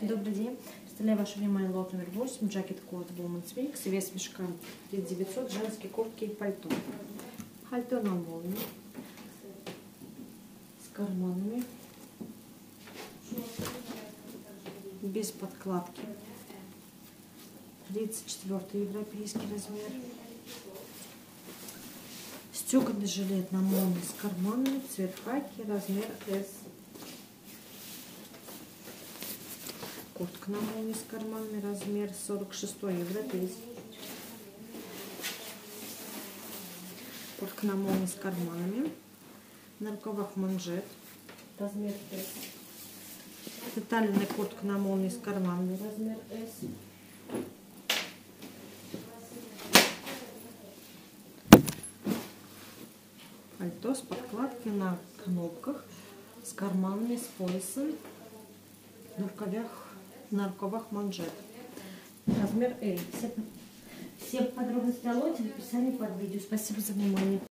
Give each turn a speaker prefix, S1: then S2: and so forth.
S1: Добрый день. Представляю ваше внимание лот номер 8, Jacket Coat Women's Mix, вес мешка 3900, женские куртки и пальто. Пальто на молнии, с карманами, без подкладки. 34 европейский размер. Стеганый жилет на молнии с карманами, цвет хаки, размер S. Куртка на молнии с карманами, размер 46 европейский. Куртка на молнии с карманами, на рукавах манжет, размер S. Приталенная куртка на молнии с карманами, размер S. Пальто с подкладкой на кнопках, с карманами, с поясом, на рукавах манжет. Размер L. Все подробности о лоте в описании под видео. Спасибо за внимание.